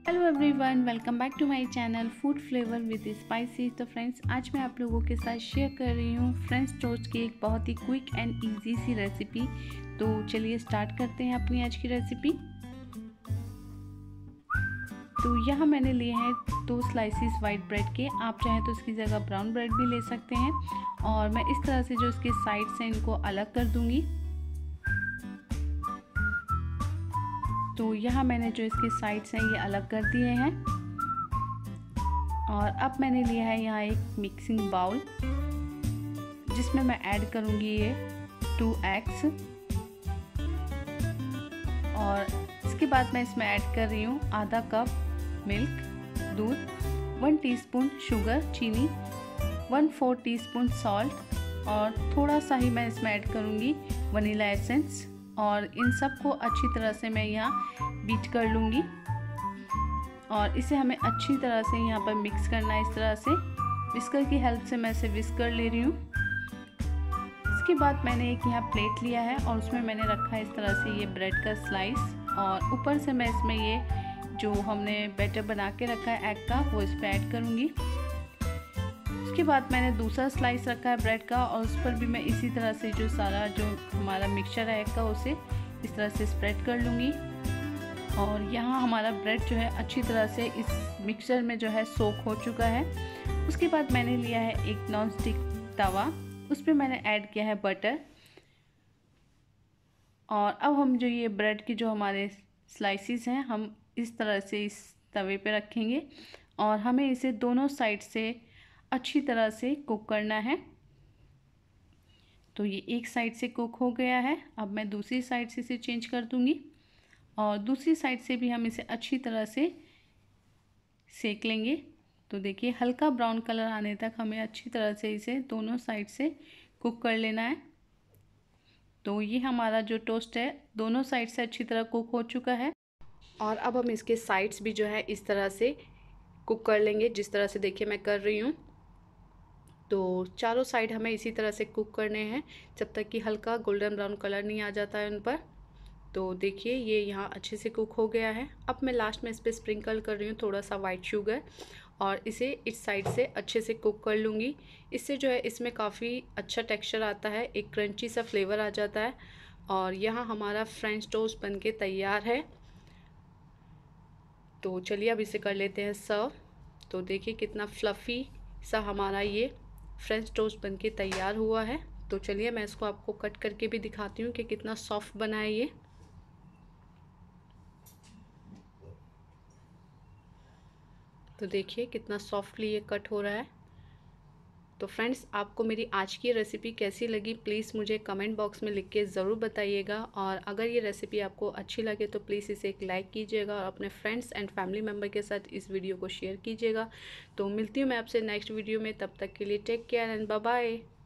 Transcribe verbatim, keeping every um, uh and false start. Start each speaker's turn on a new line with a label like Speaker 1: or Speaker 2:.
Speaker 1: Hello everyone, welcome back to my channel food flavour with spicy. तो friends, आज मैं आप लोगों के साथ शेयर कर रही हूँ फ्रेंच टोस्ट की एक बहुत ही क्विक एंड इजी सी रेसिपी। तो चलिए स्टार्ट करते हैं अपनी आज की रेसिपी। तो यहाँ मैंने लिए हैं दो स्लाइसिस वाइट ब्रेड के। आप चाहें तो इसकी जगह ब्राउन ब्रेड भी ले सकते हैं। और मैं इस तरह से जो इसके साइड्स हैं इनको अलग कर दूँगी। तो यहाँ मैंने जो इसके साइड्स हैं ये अलग कर दिए हैं। और अब मैंने लिया है यहाँ एक मिक्सिंग बाउल, जिसमें मैं ऐड करूँगी ये टू एग्स। और इसके बाद मैं इसमें ऐड कर रही हूँ आधा कप मिल्क दूध, वन टीस्पून शुगर चीनी, वन फोर टीस्पून सॉल्ट और थोड़ा सा ही मैं इसमें ऐड करूँगी वनीला एसेंस। और इन सब को अच्छी तरह से मैं यहाँ बीट कर लूँगी। और इसे हमें अच्छी तरह से यहाँ पर मिक्स करना है। इस तरह से विस्कर की हेल्प से मैं इसे विस्क कर ले रही हूँ। इसके बाद मैंने एक यहाँ प्लेट लिया है और उसमें मैंने रखा है इस तरह से ये ब्रेड का स्लाइस। और ऊपर से मैं इसमें ये जो हमने बैटर बना के रखा है एग का, वो इस पर ऐड करूँगी। उसके बाद मैंने दूसरा स्लाइस रखा है ब्रेड का और उस पर भी मैं इसी तरह से जो सारा जो हमारा मिक्सचर है एग का, उसे इस तरह से स्प्रेड कर लूँगी। और यहाँ हमारा ब्रेड जो है अच्छी तरह से इस मिक्सचर में जो है सोक हो चुका है। उसके बाद मैंने लिया है एक नॉन स्टिक तवा, उस पर मैंने ऐड किया है बटर। और अब हम जो ये ब्रेड की जो हमारे स्लाइसिस हैं, हम इस तरह से इस तवे पे रखेंगे और हमें इसे दोनों साइड से अच्छी तरह से कुक करना है। तो ये एक साइड से कुक हो गया है। अब मैं दूसरी साइड से इसे चेंज कर दूंगी और दूसरी साइड से भी हम इसे अच्छी तरह से सेक लेंगे। तो देखिए, हल्का ब्राउन कलर आने तक हमें अच्छी तरह से इसे दोनों साइड से कुक कर लेना है। तो ये हमारा जो टोस्ट है दोनों साइड से अच्छी तरह कुक हो चुका है। और अब हम इसके साइड्स भी जो है इस तरह से कुक कर लेंगे, जिस तरह से देखिए मैं कर रही हूँ। तो चारों साइड हमें इसी तरह से कुक करने हैं जब तक कि हल्का गोल्डन ब्राउन कलर नहीं आ जाता है उन पर। तो देखिए, ये यहाँ अच्छे से कुक हो गया है। अब मैं लास्ट में इस पर स्प्रिंकल कर रही हूँ थोड़ा सा वाइट शुगर और इसे इस साइड से अच्छे से कुक कर लूँगी। इससे जो है इसमें काफ़ी अच्छा टेक्सचर आता है, एक क्रंची सा फ्लेवर आ जाता है। और यहाँ हमारा फ्रेंच टोस्ट बनके तैयार है। तो चलिए अब इसे कर लेते हैं सर्व। तो देखिए कितना फ्लफ़ी सा हमारा ये फ्रेंच टोस्ट बनके तैयार हुआ है। तो चलिए मैं इसको आपको कट करके भी दिखाती हूँ कि कितना सॉफ्ट बना है ये। तो देखिए कितना सॉफ्टली ये कट हो रहा है। तो फ्रेंड्स, आपको मेरी आज की रेसिपी कैसी लगी प्लीज़ मुझे कमेंट बॉक्स में लिख के ज़रूर बताइएगा। और अगर ये रेसिपी आपको अच्छी लगे तो प्लीज़ इसे एक लाइक कीजिएगा और अपने फ्रेंड्स एंड फैमिली मेम्बर के साथ इस वीडियो को शेयर कीजिएगा। तो मिलती हूँ मैं आपसे नेक्स्ट वीडियो में, तब तक के लिए take care and bye bye.